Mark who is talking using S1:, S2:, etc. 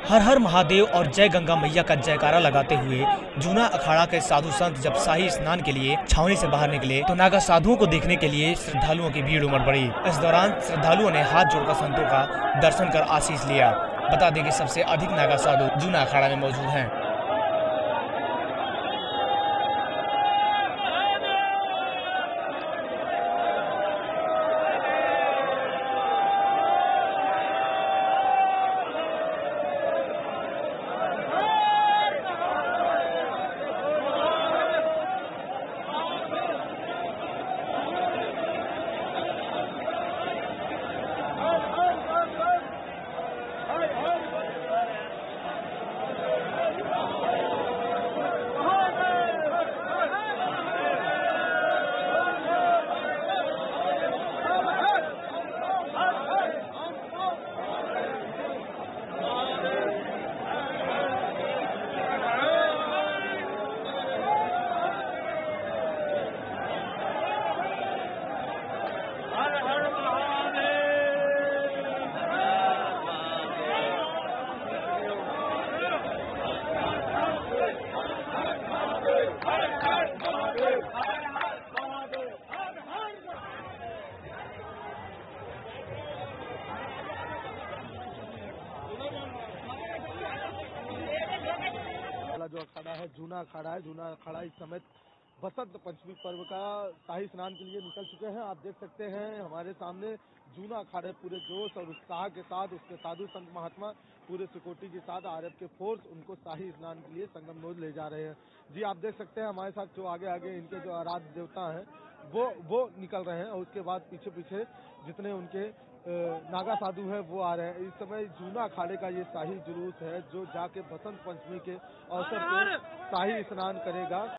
S1: हर हर महादेव और जय गंगा मैया का जयकारा लगाते हुए जूना अखाड़ा के साधु संत जब शाही स्नान के लिए छावनी से बाहर निकले तो नागा साधुओं को देखने के लिए श्रद्धालुओं की भीड़ उमड़ पड़ी। इस दौरान श्रद्धालुओं ने हाथ जोड़कर संतों का दर्शन कर आशीष लिया। बता दें कि सबसे अधिक नागा साधु जूना अखाड़ा में मौजूद हैं।
S2: जो अखाड़ा है जूना अखाड़ा है। जूना अखाड़ा इस समय बसंत पंचमी पर्व का शाही स्नान के लिए निकल चुके हैं। आप देख सकते हैं हमारे सामने जूना अखाड़े पूरे जोश और उत्साह के साथ उसके साधु संत महात्मा पूरे सिक्योरिटी के साथ आरएफ के फोर्स उनको शाही स्नान के लिए संगम नोद ले जा रहे हैं। जी आप देख सकते हैं हमारे साथ जो आगे इनके जो आराध्य देवता हैं वो निकल रहे हैं और उसके बाद पीछे पीछे जितने उनके नागा साधु हैं वो आ रहे हैं। इस समय जूना अखाड़े का ये शाही जुलूस है जो जाके बसंत पंचमी के अवसर पर शाही स्नान करेगा।